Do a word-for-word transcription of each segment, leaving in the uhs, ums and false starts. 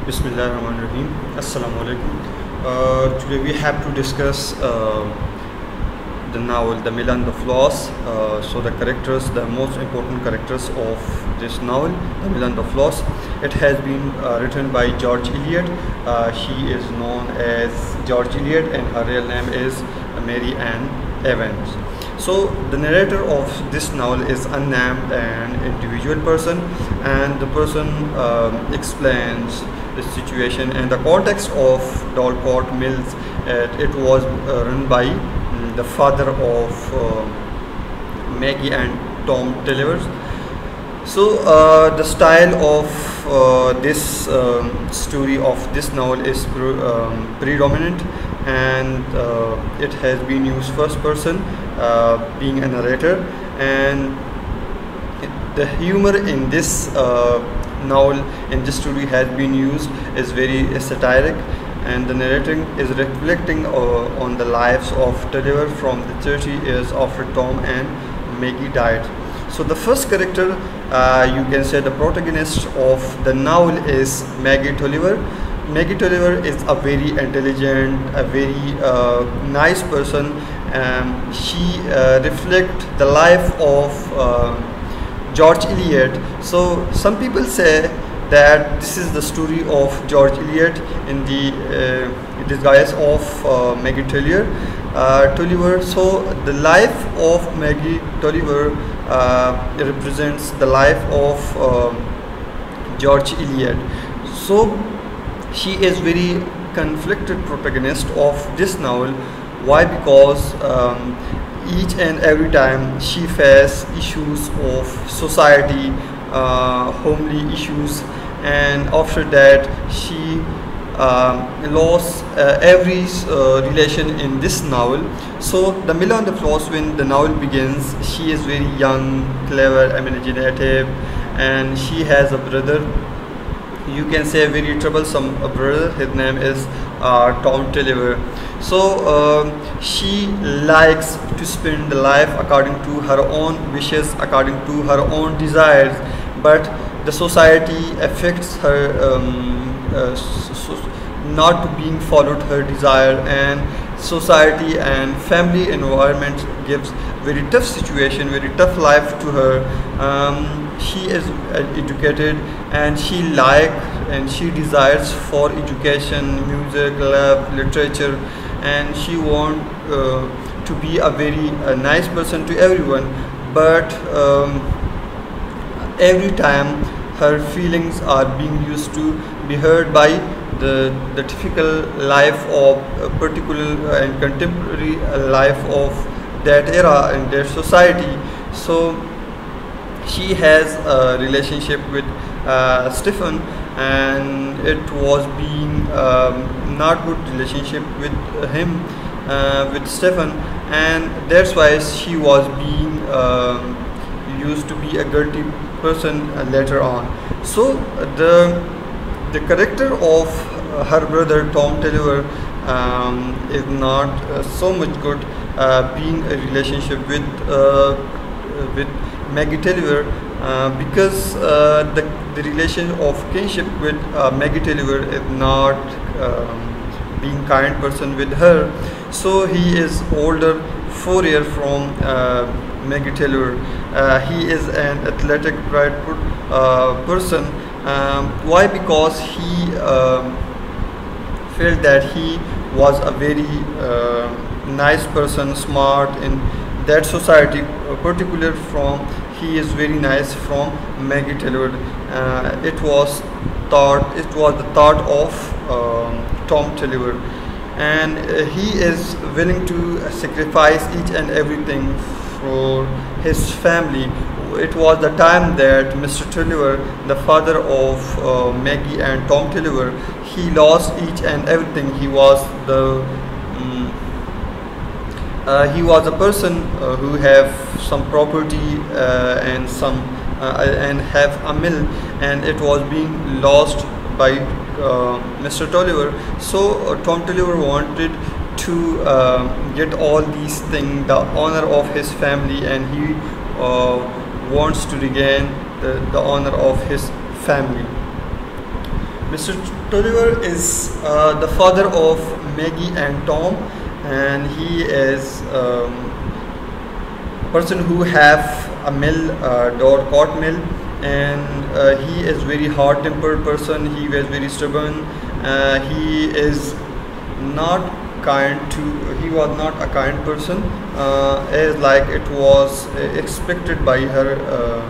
Bismillahirrahmanirrahim. Assalamu alaikum. Uh, today we have to discuss uh, the novel The Mill and the Floss. Uh, so the characters, the most important characters of this novel, The Mill and the Floss. It has been uh, written by George Eliot. Uh, she is known as George Eliot and her real name is Mary Ann Evans. So the narrator of this novel is unnamed and individual person, and the person um, explains the situation and the context of Dorlcote Mills. Uh, it was uh, run by um, the father of uh, Maggie and Tom Tulliver. So uh, the style of uh, this um, story of this novel is pre um, predominant, and uh, it has been used first person, uh, being a narrator, and it, the humor in this uh, novel, in this story, has been used is very satiric, and the narrating is reflecting uh, on the lives of Tulliver from the thirty years after Tom and Maggie died. So the first character, uh, you can say the protagonist of the novel, is Maggie Tulliver. Maggie Tulliver is a very intelligent, a very uh, nice person. Um, she uh, reflects the life of uh, George Eliot. So some people say that this is the story of George Eliot in the uh, disguise of uh, Maggie Tulliver. Uh, Tulliver. So the life of Maggie Tulliver uh, represents the life of uh, George Eliot. So she is very conflicted protagonist of this novel. Why? Because um, each and every time she faces issues of society, uh, homely issues, and after that she uh, lost uh, every uh, relation in this novel. So the Mill and the Floss, when the novel begins, she is very young, clever, imaginative, and she has a brother, you can say a very troublesome brother. His name is uh, Tom Tulliver. So uh, she likes to spend the life according to her own wishes, according to her own desires, but the society affects her um, uh, so not to being followed her desire, and society and family environment gives very tough situation, very tough life to her. Um, she is educated, and she like and she desires for education, music, love, literature, and she want uh, to be a very uh, nice person to everyone, but um, every time her feelings are being used to be heard by the, the typical life of a particular and contemporary life of that era and their society. So she has a relationship with uh, Stephen, and it was being um, not good relationship with him, uh, with Stephen, and that's why she was being um, used to be a guilty person uh, later on. So the the character of uh, her brother Tom Tulliver um, is not uh, so much good, uh, being a relationship with uh, with Maggie Tulliver, uh, because uh, the, the relation of kinship with uh, Maggie Tulliver is not um, being kind person with her. So he is older, four years from uh, Maggie Tulliver. Uh, he is an athletic, bright uh, person. Um, why? Because he um, felt that he was a very uh, nice person, smart in that society, uh, particular from he is very nice from Maggie Tulliver. Uh, it was thought it was the thought of um, Tom Tulliver, and uh, he is willing to sacrifice each and everything for his family. It was the time that Mister Tulliver, the father of uh, Maggie and Tom Tulliver, he lost each and everything. He was the um, uh, he was a person uh, who have some property uh, and some uh, and have a mill, and it was being lost by uh, Mister Tulliver. So uh, Tom Tulliver wanted to uh, get all these things, the honor of his family, and he uh, wants to regain the, the honor of his family. Mister Tolliver is uh, the father of Maggie and Tom, and he is um, person who have a mill, uh, door court mill, and uh, he is very hard tempered person. He was very stubborn. Uh, he is not kind to he was not a kind person, uh, as like it was expected by her uh,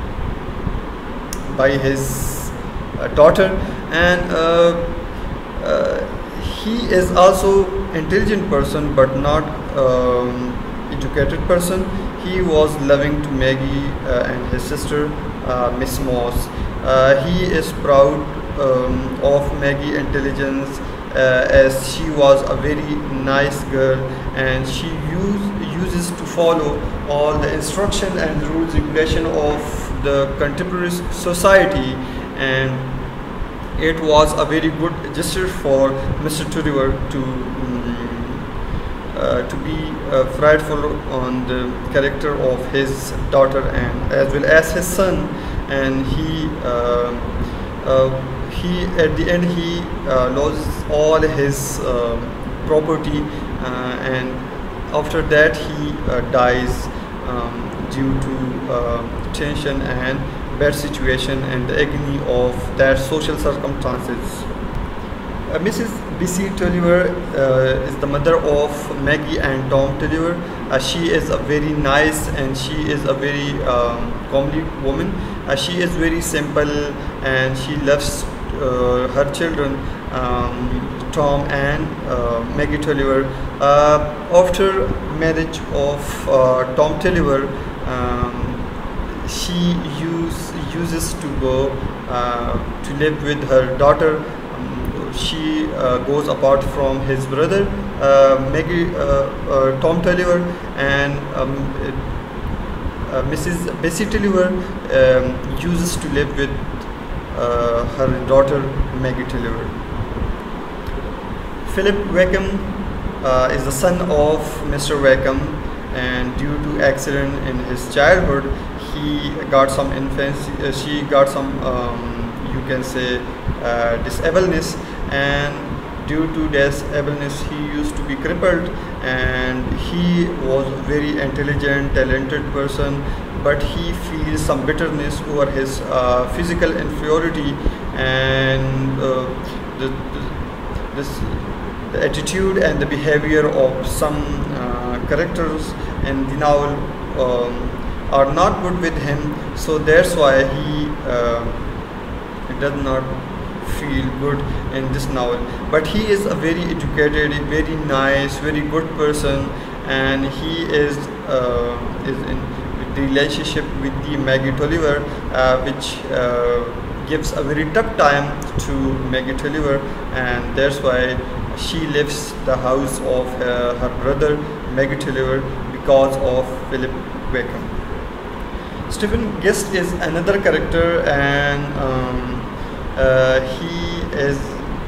by his uh, daughter. And uh, uh, he is also intelligent person but not um, educated person. He was loving to Maggie uh, and his sister, uh, Miss Moss. Uh, he is proud um, of Maggie intelligence, uh, as she was a very nice girl, and she use, uses to follow all the instruction and rules regulation of the contemporary society, and it was a very good gesture for Mister Tolliver to um, uh, to be uh, frightful on the character of his daughter and as well as his son. And he uh, uh, he at the end he uh, loses all his uh, property, uh, and after that he uh, dies um, due to uh, tension and bad situation and the agony of that social circumstances. Uh, Missus Bessie Tolliver uh, is the mother of Maggie and Tom Tolliver. Uh, she is a very nice and she is a very um, comely woman. Uh, she is very simple and she loves uh, her children, um, Tom and uh, Maggie Tolliver. Uh, after marriage of uh, Tom Tolliver, um, she use, uses to go uh, to live with her daughter. Um, she uh, goes apart from his brother, uh, Maggie, uh, uh, Tom Tolliver, and um, uh, Missus Bessie Tolliver um, uses to live with uh, her daughter, Maggie Tolliver. Philip Wickham uh, is the son of Mister Wickham, and due to accident in his childhood, he got some infancy, uh, she got some um, you can say uh, disableness, and due to disableness he used to be crippled, and he was a very intelligent, talented person, but he feels some bitterness over his uh, physical inferiority and uh, the, the, this, the attitude and the behavior of some uh, characters in the novel um, are not good with him, so that's why he, uh, he does not feel good in this novel. But he is a very educated, very nice, very good person, and he is uh, is in the relationship with the Maggie Tolliver, uh, which uh, gives a very tough time to Maggie Tolliver, and that's why she leaves the house of uh, her brother Maggie Tolliver because of Philip Wickham. Stephen Guest is another character, and um, uh, he is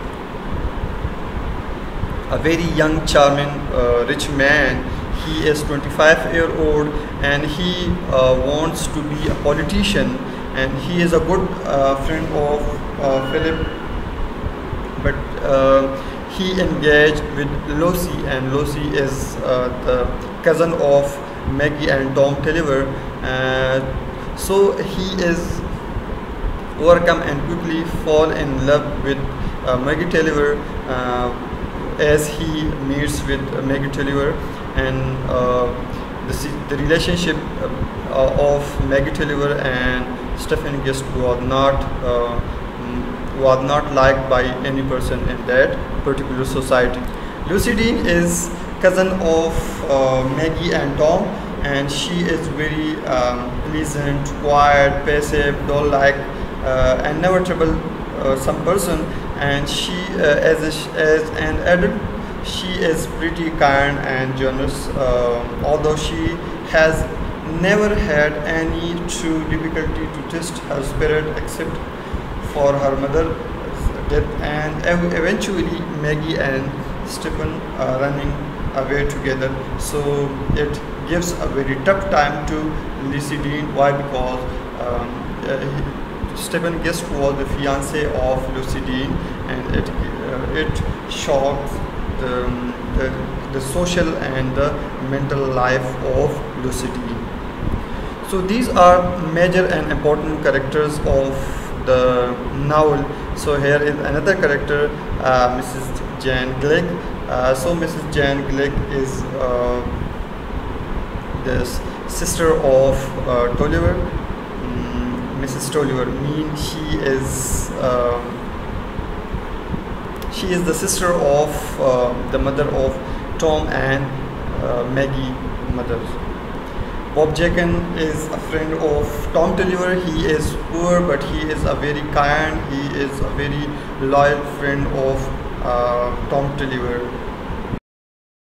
a very young, charming, uh, rich man. He is twenty-five year old and he uh, wants to be a politician, and he is a good uh, friend of uh, Philip, but uh, he engaged with Lucy, and Lucy is uh, the cousin of Maggie and Tom Tolliver. Uh, so he is overcome and quickly fall in love with uh, Maggie Tolliver uh, as he meets with uh, Maggie Tolliver, and uh, the, the relationship uh, of Maggie Tolliver and Stephen Guest was not uh, was not liked by any person in that particular society. Lucy Dean is cousin of uh, Maggie and Tom, and she is very um, pleasant, quiet, passive, doll-like, uh, and never trouble uh, some person. And she, uh, as a, as an adult, she is pretty kind and generous. Uh, although she has never had any true difficulty to test her spirit except for her mother's death, and ev eventually Maggie and Stephen are running away together. So it gives a very tough time to Lucy Dean. Why? Because um, uh, Stephen Guest was the fiance of Lucy Dean, and it uh, it shocked the, the the social and the mental life of Lucy Dean. So these are major and important characters of the novel. So here is another character, uh, Missus Jane Glick. Uh, so Missus Jane Glick is uh, this sister of uh, Tolliver. Mm, Missus Tolliver mean she is uh, she is the sister of uh, the mother of Tom and uh, Maggie mother. Bob Jakin is a friend of Tom Tolliver. He is poor, but he is a very kind, he is a very loyal friend of uh, Tom Tolliver.